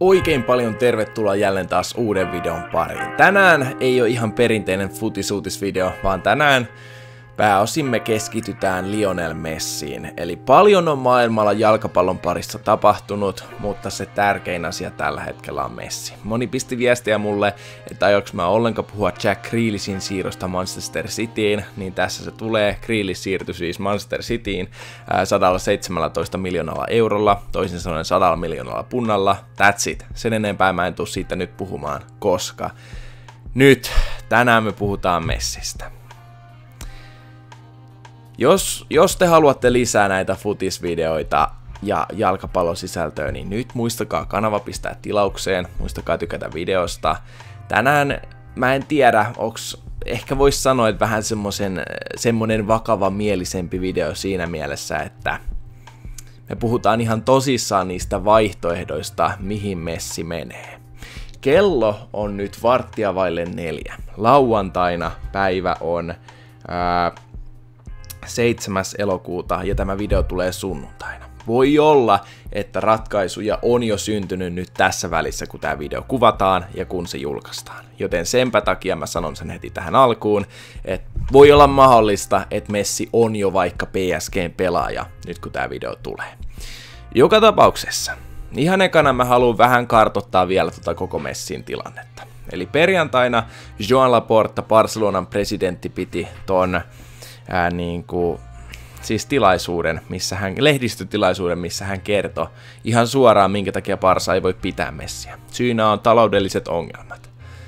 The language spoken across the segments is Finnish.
Oikein paljon tervetuloa jälleen taas uuden videon pariin. Tänään ei ole ihan perinteinen futisuutisvideo, vaan tänään pääosin me keskitytään Lionel Messiin. Eli paljon on maailmalla jalkapallon parissa tapahtunut, mutta se tärkein asia tällä hetkellä on Messi. Moni pisti viestiä mulle, että aioks mä ollenkaan puhua Jack Grealishin siirrosta Manchester Cityin, niin tässä se tulee. Grealish siirtyi siis Manchester Cityin 117 miljoonalla eurolla, toisin sanoen 100 miljoonalla punnalla. That's it. Sen enempää mä en tuu siitä nyt puhumaan, koska tänään me puhutaan Messistä. Jos te haluatte lisää näitä futisvideoita ja jalkapallon sisältöä, niin nyt muistakaa kanava pistää tilaukseen, muistakaa tykätä videosta. Tänään mä en tiedä, ehkä vois sanoa, että vähän semmonen vakava mielisempi video siinä mielessä, että me puhutaan ihan tosissaan niistä vaihtoehdoista, mihin Messi menee. Kello on nyt 3:15. Lauantaina päivä on 7. elokuuta ja tämä video tulee sunnuntaina. Voi olla, että ratkaisuja on jo syntynyt nyt tässä välissä, kun tämä video kuvataan ja kun se julkaistaan. Joten senpä takia mä sanon sen heti tähän alkuun, että voi olla mahdollista, että Messi on jo vaikka PSG:n pelaaja nyt kun tämä video tulee. Joka tapauksessa, ihan ekana mä haluan vähän kartoittaa vielä koko Messin tilannetta. Eli perjantaina Joan Laporta, Barcelonan presidentti, piti ton tilaisuuden, lehdistötilaisuuden, missä hän kertoi ihan suoraan, minkä takia Barca ei voi pitää Messiä. Syynä on taloudelliset ongelmat.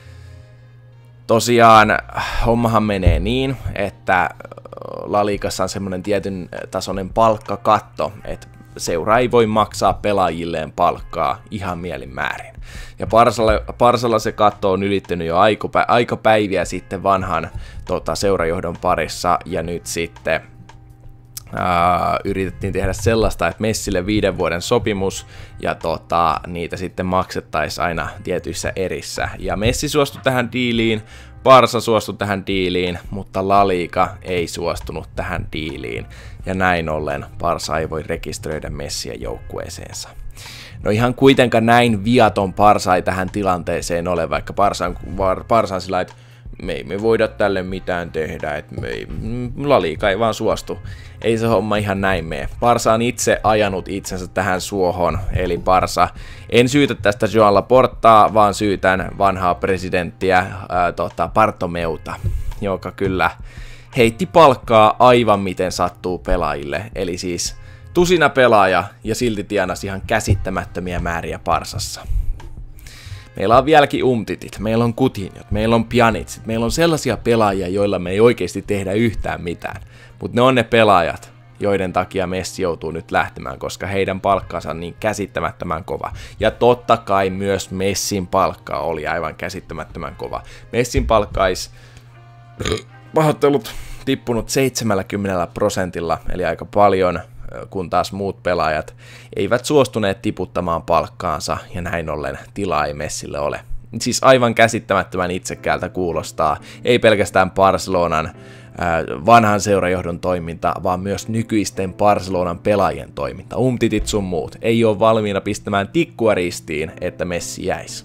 Tosiaan hommahan menee niin, että La Ligassa on semmoinen tietyn tasoinen palkkakatto, että seura ei voi maksaa pelaajilleen palkkaa ihan mielinmäärin. Ja Barcalla se katto on ylittänyt jo aikapäiviä sitten vanhan seurajohdon parissa, ja nyt sitten yritettiin tehdä sellaista, että Messille 5 vuoden sopimus, ja niitä sitten maksettaisiin aina tietyissä erissä. Ja Messi suostui tähän diiliin, Barca suostui tähän diiliin, mutta La Liga ei suostunut tähän diiliin, ja näin ollen Barca ei voi rekisteröidä Messiä joukkueeseensa. No ihan kuitenkaan näin viaton Barca ei tähän tilanteeseen ole, vaikka Barca on sillä, että me ei voida tälle mitään tehdä, että La Liga ei vaan suostu. Ei se homma ihan näin mene. Barca on itse ajanut itsensä tähän suohon, eli Barca. En syytä tästä Joan Laportaa, vaan syytän vanhaa presidenttiä Bartomeuta, joka kyllä heitti palkkaa aivan miten sattuu pelaajille. Eli siis tusina pelaaja ja silti tienasi ihan käsittämättömiä määriä Barcassa. Meillä on vieläkin Umtitit, meillä on Coutinhot, meillä on Pjanitsit, meillä on sellaisia pelaajia, joilla me ei oikeasti tehdä yhtään mitään. Mutta ne on ne pelaajat, joiden takia Messi joutuu nyt lähtemään, koska heidän palkkansa on niin käsittämättömän kova. Ja totta kai myös Messin palkka oli aivan käsittämättömän kova. Messin palkka olisi pahoittelut tippunut 70%, eli aika paljon, kun taas muut pelaajat eivät suostuneet tiputtamaan palkkaansa, ja näin ollen tilaa ei Messille ole. Siis aivan käsittämättömän itsekkäältä kuulostaa, ei pelkästään Barcelonan vanhan seurajohdon toiminta, vaan myös nykyisten Barcelonan pelaajien toiminta. Umtitit sun muut ei ole valmiina pistämään tikkua ristiin, että Messi jäisi.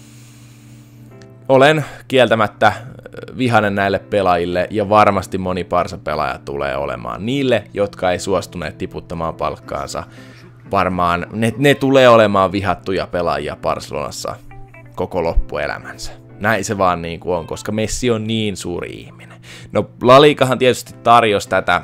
Olen kieltämättä vihainen näille pelaajille, ja varmasti moni Barca-pelaaja tulee olemaan niille, jotka ei suostuneet tiputtamaan palkkaansa. Varmaan ne tulee olemaan vihattuja pelaajia Barcelonassa koko loppuelämänsä. Näin se vaan niin kuin on, koska Messi on niin suuri ihminen. No La Ligahan tietysti tarjosi tätä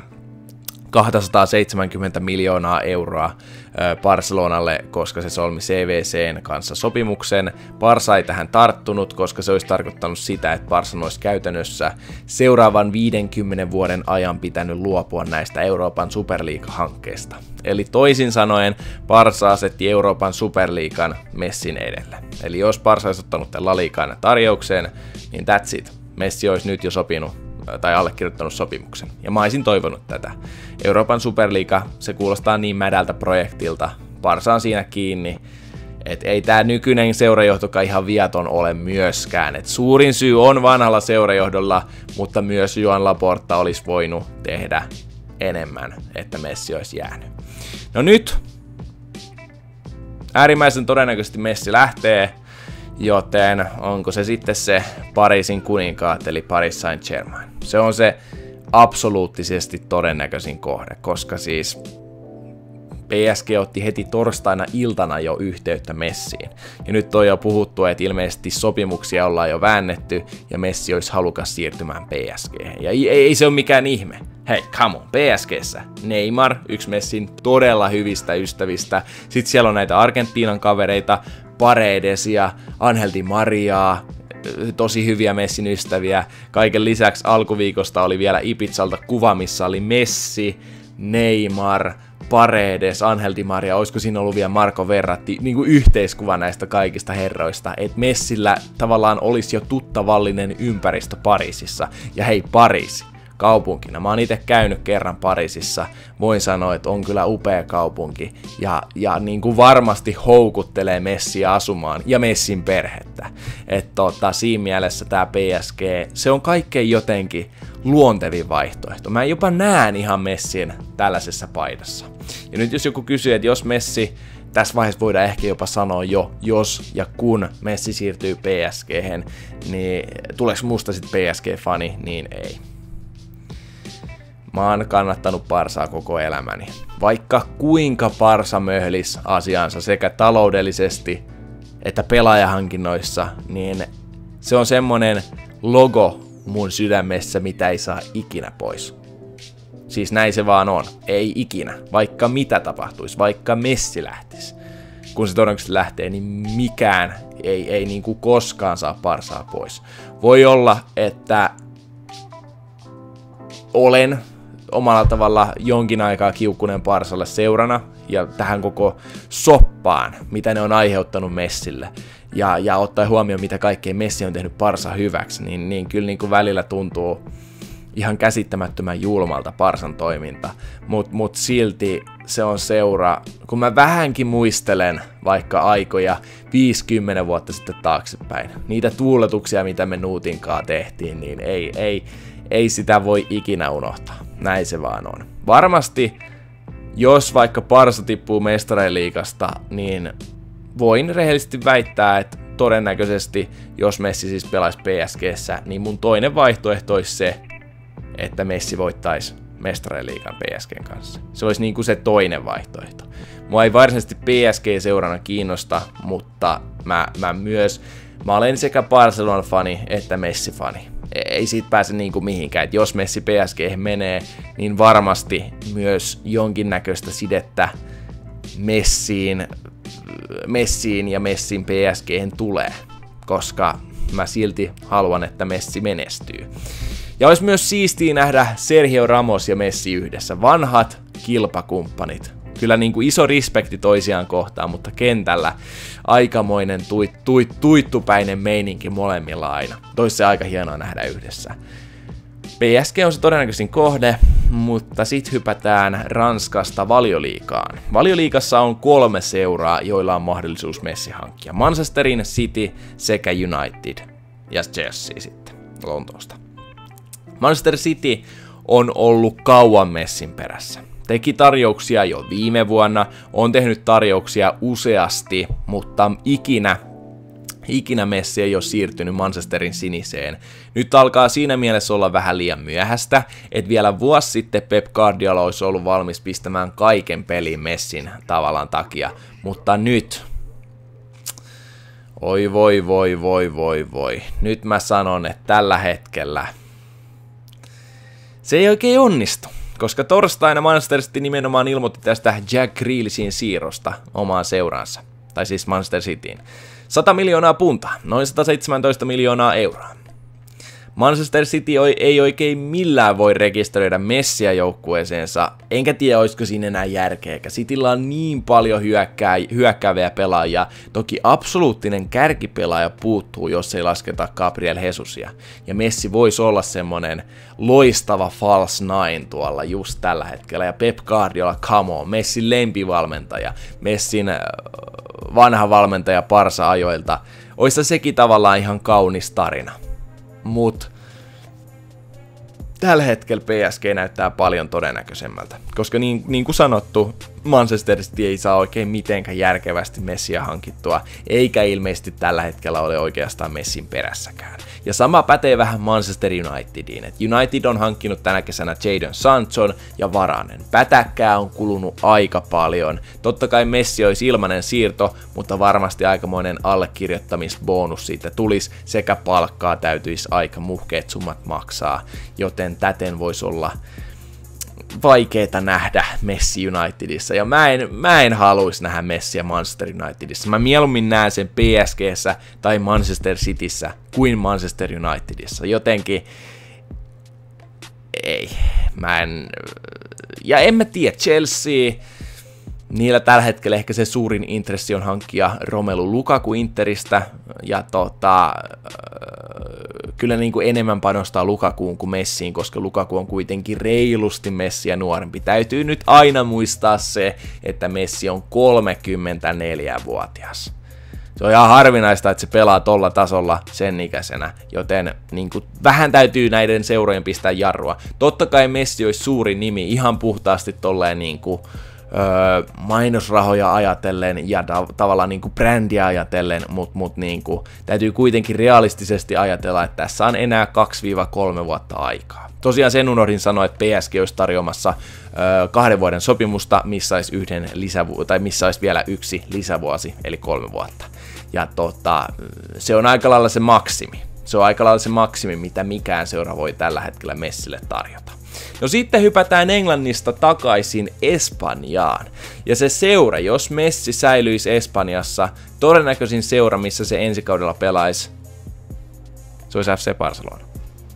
270 miljoonaa euroa Barcelonalle, koska se solmi CVC:n kanssa sopimuksen. Barca ei tähän tarttunut, koska se olisi tarkoittanut sitä, että Barca olisi käytännössä seuraavan 50 vuoden ajan pitänyt luopua näistä Euroopan Superliiga-hankkeista. Eli toisin sanoen Barca asetti Euroopan Superliigan Messin edelle. Eli jos Barca olisi ottanut tämän La Ligan tarjoukseen, niin that's it. Messi olisi nyt jo sopinut tai allekirjoittanut sopimuksen. Ja mä olisin toivonut tätä. Euroopan Superliiga, se kuulostaa niin mädältä projektilta. Barca on siinä kiinni. Et ei tää nykyinen seurajohtokaan ihan viaton ole myöskään. Et suurin syy on vanhalla seurajohdolla, mutta myös Joan Laporta olisi voinut tehdä enemmän, että Messi olisi jäänyt. No nyt äärimmäisen todennäköisesti Messi lähtee, joten onko se sitten se Pariisin kuninkaat, eli Paris Saint-Germain. Se on se absoluuttisesti todennäköisin kohde, koska siis PSG otti heti torstaina iltana jo yhteyttä Messiin. Ja nyt on jo puhuttu, että ilmeisesti sopimuksia ollaan jo väännetty ja Messi olisi halukas siirtymään PSG:hen. Ja ei se ole mikään ihme. Hei, come on, PSG:ssä Neymar, yksi Messin todella hyvistä ystävistä. Sitten siellä on näitä Argentiinan kavereita, Paredesia, Angel Di Mariaa, tosi hyviä Messin ystäviä. Kaiken lisäksi alkuviikosta oli vielä Ibizalta kuva, missä oli Messi, Neymar, Paredes, Angel Di Maria, olisiko siinä ollut vielä Marco Verratti, niin kuin yhteiskuva näistä kaikista herroista, että Messillä tavallaan olisi jo tuttavallinen ympäristö Pariisissa. Ja hei, Pariisi, kaupunkina. Mä oon itse käynyt kerran Pariisissa, voin sanoa, että on kyllä upea kaupunki ja niin kuin varmasti houkuttelee Messiä asumaan ja Messin perhettä. Että siinä mielessä tää PSG, se on kaikkein jotenkin luontevin vaihtoehto. Mä jopa näen ihan Messin tällaisessa paidassa. Ja nyt jos joku kysyy, että jos Messi, tässä vaiheessa voidaan ehkä jopa sanoa jo, jos ja kun Messi siirtyy PSG:hen, niin tuleeko musta sitten PSG-fani, niin ei. Mä oon kannattanut Barsaa koko elämäni. Vaikka kuinka Barsa möhlis asiansa sekä taloudellisesti että pelaajahankinnoissa, niin se on semmonen logo mun sydämessä, mitä ei saa ikinä pois. Siis näin se vaan on. Ei ikinä. Vaikka mitä tapahtuisi, vaikka Messi lähtisi. Kun se todennäköisesti lähtee, niin mikään ei niin kuin koskaan saa Barsaa pois. Voi olla, että olen omalla tavalla jonkin aikaa kiukkunen Barsalle seurana ja tähän koko soppaan, mitä ne on aiheuttanut Messille. Ja ottaen huomioon, mitä kaikkea Messi on tehnyt Barsa hyväksi, niin kyllä niin kuin välillä tuntuu ihan käsittämättömän julmalta Barsan toiminta. Mut silti se on seura, kun mä vähänkin muistelen vaikka aikoja 50 vuotta sitten taaksepäin, niitä tuuletuksia, mitä me Nuutinkaan tehtiin, niin ei sitä voi ikinä unohtaa. Näin se vaan on. Varmasti, jos vaikka Barsa tippuu Mestariliigasta, niin voin rehellisesti väittää, että todennäköisesti, jos Messi siis pelaisi PSG:ssä, niin mun toinen vaihtoehto olisi se, että Messi voittaisi Mestariliigan PSG:n kanssa. Se olisi niin kuin se toinen vaihtoehto. Mua ei varsinaisesti PSG-seurana kiinnosta, mutta mä olen sekä Barcelona-fani että Messi-fani. Ei siitä pääse niin kuin mihinkään, että jos Messi PSG:hen menee, niin varmasti myös jonkinnäköistä sidettä Messiin ja Messin PSG:hen tulee, koska mä silti haluan, että Messi menestyy. Ja olisi myös siistiä nähdä Sergio Ramos ja Messi yhdessä, vanhat kilpakumppanit. Kyllä niin kuin iso respekti toisiaan kohtaan, mutta kentällä aikamoinen tuittupäinen meininki molemmilla aina. Toisi se aika hienoa nähdä yhdessä. PSG on se todennäköisin kohde, mutta sit hypätään Ranskasta Valioliigaan. Valioliigassa on 3 seuraa, joilla on mahdollisuus Messi hankkia. Manchesterin City sekä United ja Chelsea sitten Lontoosta. Manchester City on ollut kauan Messin perässä. Teki tarjouksia jo viime vuonna, on tehnyt tarjouksia useasti, mutta ikinä Messi ei ole siirtynyt Manchesterin siniseen. Nyt alkaa siinä mielessä olla vähän liian myöhäistä, että vielä vuosi sitten Pep Guardiola olisi ollut valmis pistämään kaiken pelin Messin tavallaan takia, mutta nyt, oi voi. Nyt mä sanon, että tällä hetkellä se ei oikein onnistu. Koska torstaina Manchester City nimenomaan ilmoitti tästä Jack Grealishin siirrosta omaan seuraansa, tai siis Manchester Cityin. 100 miljoonaa puntaa, noin 117 miljoonaa euroa. Manchester City ei oikein millään voi rekisteröidä Messiä joukkueeseensa, enkä tiedä olisiko siinä enää järkeä. Cityllä on niin paljon hyökkääviä pelaajia, toki absoluuttinen kärkipelaaja puuttuu, jos ei lasketa Gabriel Jesusia. Ja Messi voisi olla semmonen loistava false nine tuolla just tällä hetkellä. Ja Pep Guardiola, come on, Messin lempivalmentaja, Messin vanha valmentaja Barsa-ajoilta. Oissa sekin tavallaan ihan kaunis tarina. Mut tällä hetkellä PSG näyttää paljon todennäköisemmältä, koska niin kuin sanottu, Manchester City ei saa oikein mitenkään järkevästi Messiä hankittua, eikä ilmeisesti tällä hetkellä ole oikeastaan Messin perässäkään. Ja sama pätee vähän Manchester Unitediin, että United on hankkinut tänä kesänä Jadon Sanchon ja Varanen. Pätäkkää on kulunut aika paljon. Totta kai Messi olisi ilmainen siirto, mutta varmasti aikamoinen allekirjoittamisbonus siitä tulisi, sekä palkkaa täytyisi aika muhkeet summat maksaa, joten täten voisi olla vaikeeta nähdä Messi Unitedissa, ja mä en haluaisi nähdä Messiä Manchester Unitedissa. Mä mieluummin näen sen PSG:ssä tai Manchester Cityssä kuin Manchester Unitedissa. Jotenkin ei. Ja en mä tiedä, Chelsea, niillä tällä hetkellä ehkä se suurin intressi on hankkia Romelu Lukaku Interistä, ja kyllä niin kuin enemmän panostaa Lukakuun kuin Messiin, koska Lukaku on kuitenkin reilusti Messiä nuorempi. Täytyy nyt aina muistaa se, että Messi on 34-vuotias. Se on ihan harvinaista, että se pelaa tolla tasolla sen ikäisenä, joten niin kuin, vähän täytyy näiden seurojen pistää jarrua. Totta kai Messi olisi suuri nimi ihan puhtaasti tolleen niin kuin mainosrahoja ajatellen ja tavallaan niin kuin brändiä ajatellen, mutta niin kuin, täytyy kuitenkin realistisesti ajatella, että tässä on enää 2-3 vuotta aikaa. Tosiaan sen unohdin sanoa, että PSG olisi tarjoamassa 2 vuoden sopimusta, missä olisi, missä olisi vielä 1 lisävuosi, eli 3 vuotta. Ja se on aika lailla se maksimi. Se on aika lailla se maksimi, mitä mikään seura voi tällä hetkellä Messille tarjota. No sitten hypätään Englannista takaisin Espanjaan. Ja se seura, jos Messi säilyisi Espanjassa, todennäköisin seura, missä se ensi kaudella pelaisi, se olisi FC Barcelona.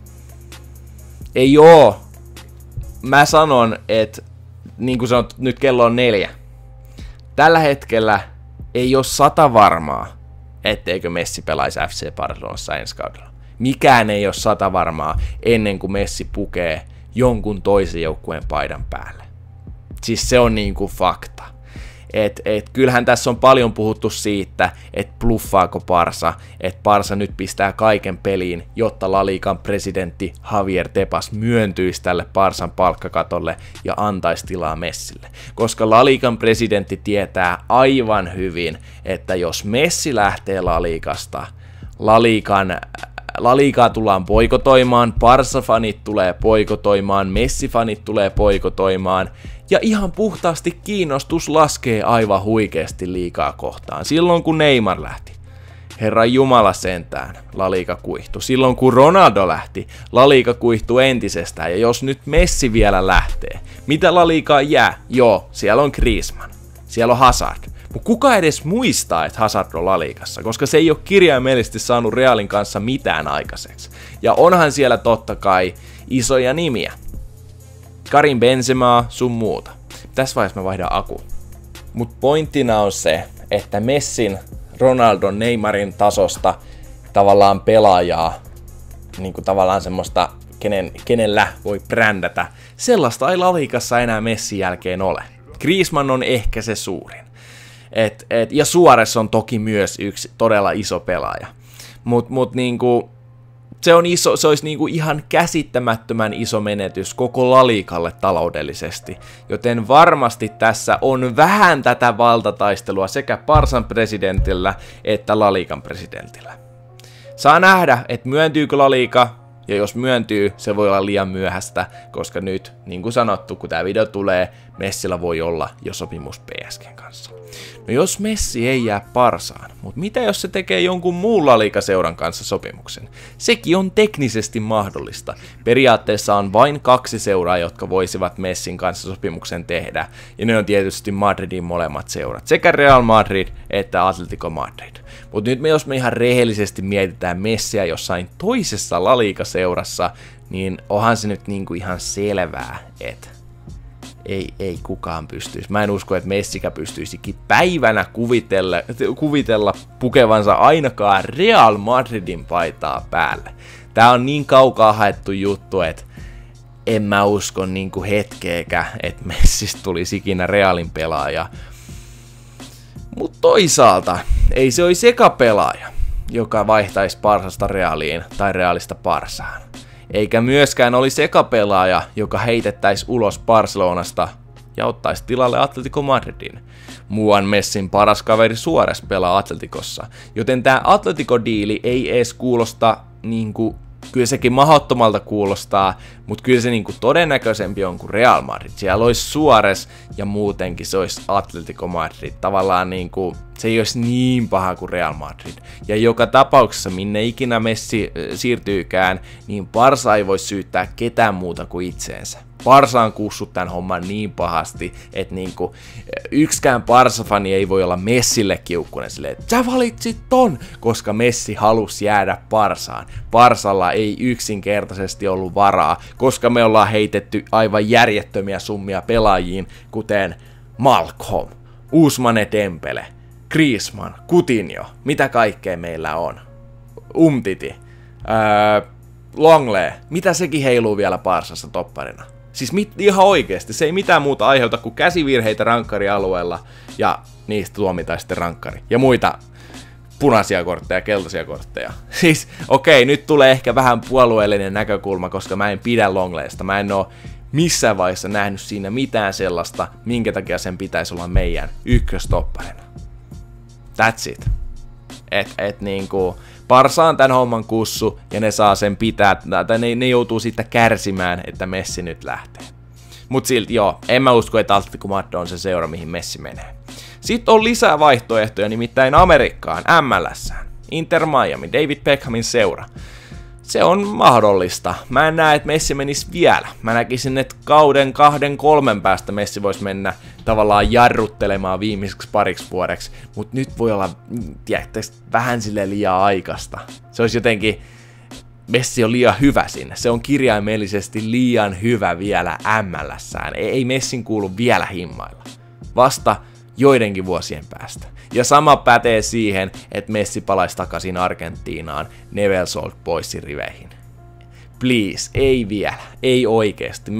Ei oo. Mä sanon, että niin kuin sanot, nyt kello on 4. Tällä hetkellä ei ole 100 varmaa, etteikö Messi pelaisi FC Barcelonassa ensi kaudella. Mikään ei ole 100 varmaa ennen kuin Messi pukee jonkun toisen joukkueen paidan päälle. Siis se on niinku fakta. Kyllähän tässä on paljon puhuttu siitä, että bluffaako Barca, että Barca nyt pistää kaiken peliin, jotta La Ligan presidentti Javier Tebas myöntyisi tälle Barcan palkkakatolle ja antaisi tilaa Messille. Koska La Ligan presidentti tietää aivan hyvin, että jos Messi lähtee La Ligasta, La Ligaa tullaan boikotoimaan, Barca-fanit tulee boikotoimaan, Messi-fanit tulee boikotoimaan, ja ihan puhtaasti kiinnostus laskee aivan huikeasti liigaa kohtaan. Silloin kun Neymar lähti, Herran Jumala sentään, La Liga kuihtui. Silloin kun Ronaldo lähti, La Liga kuihtui entisestään, ja jos nyt Messi vielä lähtee, mitä La Ligaan jää? Joo, siellä on Griezmann, siellä on Hazard. Mutta kuka edes muistaa, että Hazard on La Ligassa, koska se ei ole kirjaimellisesti saanut Realin kanssa mitään aikaiseksi. Ja onhan siellä totta kai isoja nimiä. Karim Benzema, sun muuta. Tässä vaiheessa mä vaihdan aku. Mutta pointtina on se, että Messin, Ronaldon, Neymarin tasosta tavallaan pelaajaa, niin kuin tavallaan semmoista, kenellä voi brändätä, sellaista ei La Ligassa enää Messin jälkeen ole. Griezmann on ehkä se suurin. Ja Suarez on toki myös yksi todella iso pelaaja. Mut niinku, se olisi niinku ihan käsittämättömän iso menetys koko La Ligalle taloudellisesti. Joten varmasti tässä on vähän tätä valtataistelua sekä Barcan presidentillä että La Ligan presidentillä. Saa nähdä, että myöntyykö La Liga, ja jos myöntyy, se voi olla liian myöhäistä, koska nyt, niin kuin sanottu, kun tämä video tulee, Messillä voi olla jo sopimus PSGn kanssa. No jos Messi ei jää Barcaan, mutta mitä jos se tekee jonkun muun La Liga-seuran kanssa sopimuksen? Sekin on teknisesti mahdollista. Periaatteessa on vain 2 seuraa, jotka voisivat Messin kanssa sopimuksen tehdä, ja ne on tietysti Madridin molemmat seurat, sekä Real Madrid että Atletico Madrid. Mutta nyt jos me ihan rehellisesti mietitään Messiä jossain toisessa La Liga-seurassa, niin onhan se nyt niinku ihan selvää, että ei kukaan pystyisi. Mä en usko, että Messikä pystyisikin päivänä kuvitella pukevansa ainakaan Real Madridin paitaa päälle. Tää on niin kaukaa haettu juttu, että en mä usko niinku hetkeäkään, että Messistä tulisi ikinä Realin pelaaja. Mutta toisaalta ei se olisi eka pelaaja, joka vaihtaisi Barcasta Realiin tai Realista Barcaan. Eikä myöskään olisi eka pelaaja, joka heitettäisi ulos Barcelonasta ja ottaisi tilalle Atletico Madridin. Muuan Messin paras kaveri Suárez pelaa Atleticossa, joten tää Atletico-diili ei edes kuulosta niinku, kyllä sekin mahdottomalta kuulostaa, mutta kyllä se niinku todennäköisempi on kuin Real Madrid. Siellä olisi Suárez ja muutenkin se olisi Atletico Madrid. Tavallaan niinku, se ei olisi niin paha kuin Real Madrid. Ja joka tapauksessa, minne ikinä Messi siirtyykään, niin Barca ei voi syyttää ketään muuta kuin itseensä. Barca on kussut tämän homman niin pahasti, että niinku, yksikään Barca-fani ei voi olla Messille kiukkunen silleen, että sä valitsit ton, koska Messi halusi jäädä Barcaan. Barcalla ei yksinkertaisesti ollut varaa, koska me ollaan heitetty aivan järjettömiä summia pelaajiin, kuten Malcolm, Ousmane Dembele, Griezmann, Coutinho, mitä kaikkea meillä on, Umtiti, Longley, mitä sekin heiluu vielä Barcassa topparina. Siis ihan oikeesti, se ei mitään muuta aiheuta kuin käsivirheitä rankkarialueella ja niistä tuomitaan sitten rankkari. Ja muita punaisia kortteja, keltaisia kortteja. Siis okei, nyt tulee ehkä vähän puolueellinen näkökulma, koska mä en pidä Longleysta. Mä en oo missään vaiheessa nähnyt siinä mitään sellaista, minkä takia sen pitäisi olla meidän ykköstopparina. That's it. Niinku, Barca on tän homman kussu, ja ne saa sen pitää, tai ne joutuu siitä kärsimään, että Messi nyt lähtee. Mut silti joo, en mä usko, että Atletico Madrid on se seura, mihin Messi menee. Sitten on lisää vaihtoehtoja, nimittäin Amerikkaan, MLS:ään. Inter Miami, David Beckhamin seura. Se on mahdollista. Mä en näe, että Messi menisi vielä. Mä näkisin, että kauden 2-3 päästä Messi voisi mennä tavallaan jarruttelemaan viimeiseksi pariksi vuodeksi. Mutta nyt voi olla, tiedätkö, vähän sille liian aikaista. Se olisi jotenkin, Messi on liian hyvä sinne. Se on kirjaimellisesti liian hyvä vielä MLS:ään. Ei Messin kuulu vielä himmailla. Vasta joidenkin vuosien päästä. Ja sama pätee siihen, että Messi palaisi takaisin Argentiinaan Newell's Old Boysin riveihin. Please, ei vielä, ei oikeesti.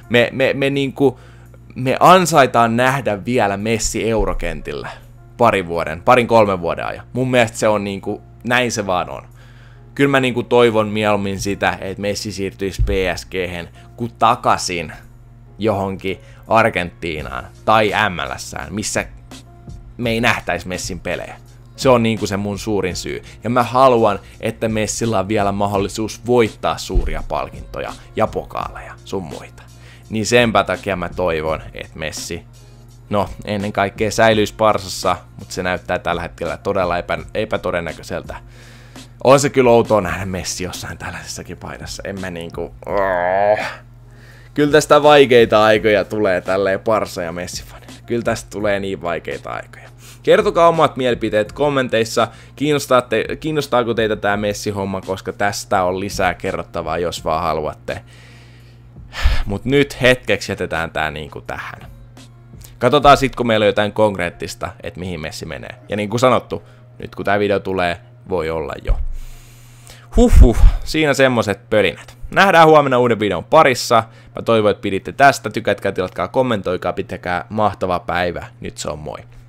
Me ansaitaan nähdä vielä Messi eurokentillä parin 3 vuoden ajan. Mun mielestä se on niinku, näin se vaan on. Kyllä mä niinku toivon mieluummin sitä, että Messi siirtyisi PSG:hen kuin takaisin johonkin Argentiinaan tai MLS:ään, missä me ei nähtäisi Messin pelejä. Se on niinku se mun suurin syy. Ja mä haluan, että Messillä on vielä mahdollisuus voittaa suuria palkintoja ja pokaaleja sun muita. Niin senpä takia mä toivon, että Messi, no ennen kaikkea säilyisi Barcassa, mutta se näyttää tällä hetkellä todella epätodennäköiseltä. On se kyllä outoa nähdä Messi jossain tällaisessakin paidassa. En mä niinku... Kyllä tästä vaikeita aikoja tulee tälleen Barca ja Messi-fanille. Kyllä tästä tulee niin vaikeita aikoja. Kertokaa omat mielipiteet kommenteissa. Kiinnostaako teitä tää Messi-homma, koska tästä on lisää kerrottavaa, jos vaan haluatte. Mut nyt hetkeksi jätetään tää niinku tähän. Katsotaan sit, kun meillä on jotain konkreettista, että mihin Messi menee. Ja niin kuin sanottu, nyt kun tää video tulee, voi olla jo. Siinä semmoset pölinät. Nähdään huomenna uuden videon parissa. Mä toivon, että piditte tästä. Tykätkää, tilatkaa, kommentoikaa, pitäkää mahtava päivä. Nyt se on moi.